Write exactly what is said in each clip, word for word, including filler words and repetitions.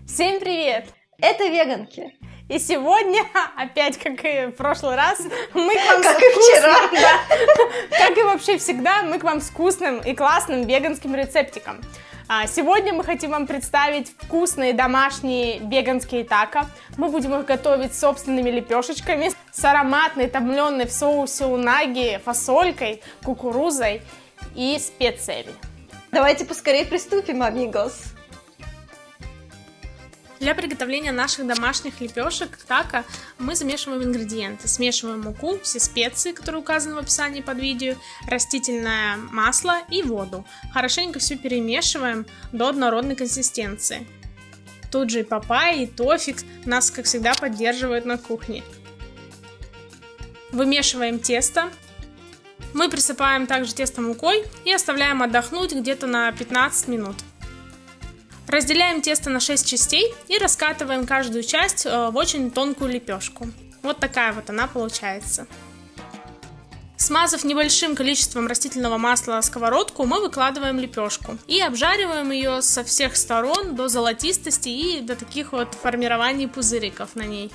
Всем привет! Это веганки. И сегодня, опять как и в прошлый раз, мы к вам как с и вчера, вкусным, да, как и вообще всегда, мы к вам с вкусным и классным веганским рецептиком. Сегодня мы хотим вам представить вкусные домашние веганские тако. Мы будем их готовить собственными лепешечками с ароматной, томленной в соусе унаги фасолькой, кукурузой и специями. Давайте поскорее приступим, амигос. Для приготовления наших домашних лепешек тако мы замешиваем ингредиенты. Смешиваем муку, все специи, которые указаны в описании под видео, растительное масло и воду. Хорошенько все перемешиваем до однородной консистенции. Тут же и папайя, и тофик нас, как всегда, поддерживают на кухне. Вымешиваем тесто. Мы присыпаем также тесто мукой и оставляем отдохнуть где-то на пятнадцать минут. Разделяем тесто на шесть частей и раскатываем каждую часть в очень тонкую лепешку. Вот такая вот она получается. Смазав небольшим количеством растительного масла сковородку, мы выкладываем лепешку и обжариваем ее со всех сторон до золотистости и до таких вот формирований пузыриков на ней.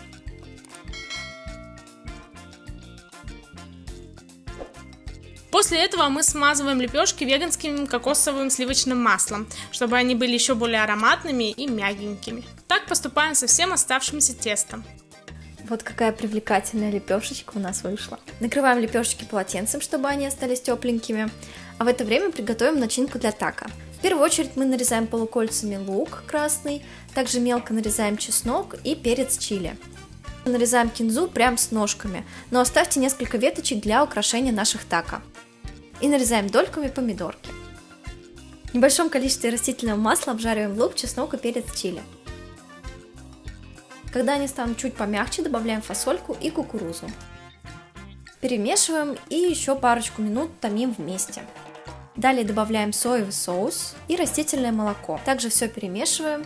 После этого мы смазываем лепешки веганским кокосовым сливочным маслом, чтобы они были еще более ароматными и мягенькими. Так поступаем со всем оставшимся тестом. Вот какая привлекательная лепешечка у нас вышла. Накрываем лепешечки полотенцем, чтобы они остались тепленькими. А в это время приготовим начинку для тако. В первую очередь мы нарезаем полукольцами лук красный, также мелко нарезаем чеснок и перец чили. Нарезаем кинзу прям с ножками, но оставьте несколько веточек для украшения наших тако. И нарезаем дольками помидорки. В небольшом количестве растительного масла обжариваем лук, чеснок и перец чили. Когда они станут чуть помягче, добавляем фасольку и кукурузу. Перемешиваем и еще парочку минут томим вместе. Далее добавляем соевый соус и растительное молоко. Также все перемешиваем.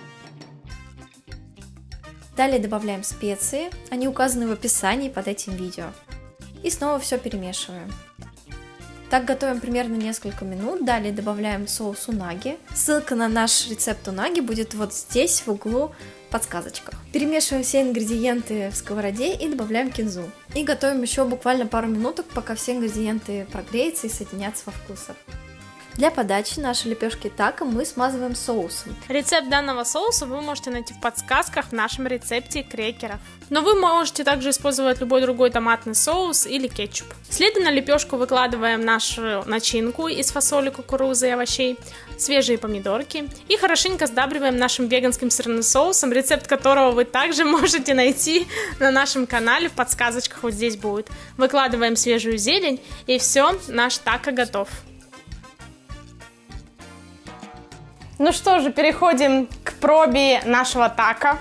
Далее добавляем специи, они указаны в описании под этим видео. И снова все перемешиваем. Так готовим примерно несколько минут, далее добавляем соус унаги. Ссылка на наш рецепт унаги будет вот здесь, в углу, в подсказочках. Перемешиваем все ингредиенты в сковороде и добавляем кинзу. И готовим еще буквально пару минуток, пока все ингредиенты прогреются и соединятся во вкусах. Для подачи наши лепешки тако мы смазываем соусом. Рецепт данного соуса вы можете найти в подсказках в нашем рецепте крекеров. Но вы можете также использовать любой другой томатный соус или кетчуп. Следом на лепешку выкладываем нашу начинку из фасоли, кукурузы и овощей, свежие помидорки и хорошенько сдабриваем нашим веганским сырным соусом, рецепт которого вы также можете найти на нашем канале, в подсказочках вот здесь будет. Выкладываем свежую зелень и все, наш тако готов. Ну что же, переходим к пробе нашего тако.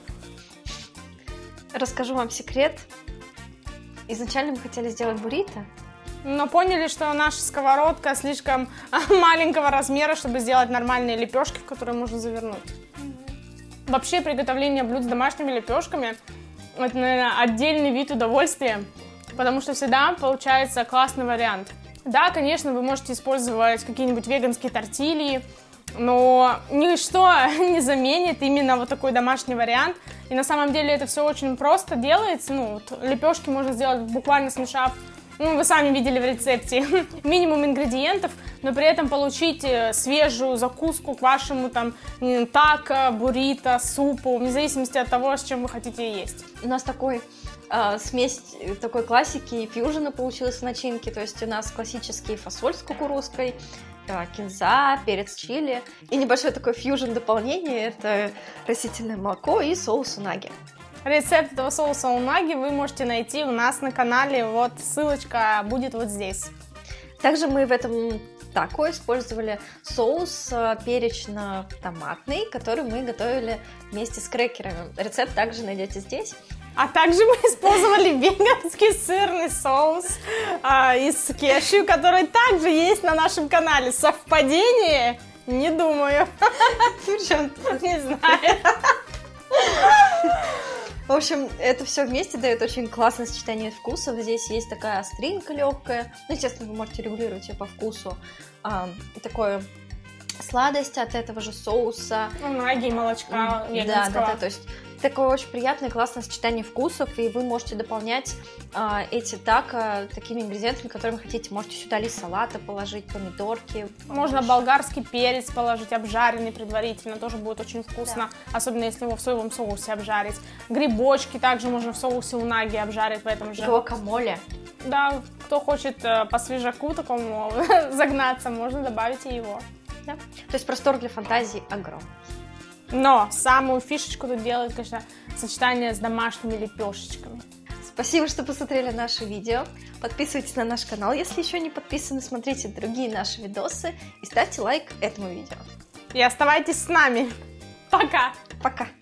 Расскажу вам секрет. Изначально мы хотели сделать буррито. Но поняли, что наша сковородка слишком маленького размера, чтобы сделать нормальные лепешки, в которые можно завернуть. Mm-hmm. Вообще, приготовление блюд с домашними лепешками – это, наверное, отдельный вид удовольствия, потому что всегда получается классный вариант. Да, конечно, вы можете использовать какие-нибудь веганские тортильи, но ничто не заменит именно вот такой домашний вариант. И на самом деле это все очень просто делается. Ну, вот лепешки можно сделать буквально смешав, ну, вы сами видели в рецепте, минимум ингредиентов, но при этом получить свежую закуску к вашему там тако, буррито, супу, вне зависимости от того, с чем вы хотите есть. У нас такой э, смесь такой классики и фьюжена получилась в начинке. То есть у нас классический фасоль с кукурузкой, кинза, перец чили и небольшое такое фьюжн дополнение, это растительное молоко и соус унаги. Рецепт этого соуса унаги вы можете найти у нас на канале, вот ссылочка будет вот здесь. Также мы в этом тако использовали соус перечно-томатный, который мы готовили вместе с крекерами. Рецепт также найдете здесь. А также мы использовали веганский сырный соус а, из кешью, который также есть на нашем канале. Совпадение? Не думаю. Не знаю. В общем, это все вместе дает очень классное сочетание вкусов. Здесь есть такая остринка легкая. Ну, естественно, вы можете регулировать ее по вкусу. А, такое сладость от этого же соуса. Унаги и молочка веганского. Да, да, да, то есть такое очень приятное, классное сочетание вкусов, и вы можете дополнять э, эти тако такими ингредиентами, которыми хотите. Можете сюда лист салата положить, помидорки. Можно побольше. Болгарский перец положить, обжаренный предварительно, тоже будет очень вкусно, да. Особенно если его в соевом соусе обжарить. Грибочки также можно в соусе унаги обжарить в этом же. Гуакамоле. Да, кто хочет э, по свежаку такому загнаться, можно добавить и его. Да. То есть простор для фантазии огромный. Но самую фишечку тут делает, конечно, сочетание с домашними лепешечками. Спасибо, что посмотрели наше видео. Подписывайтесь на наш канал, если еще не подписаны. Смотрите другие наши видосы и ставьте лайк этому видео. И оставайтесь с нами. Пока! Пока!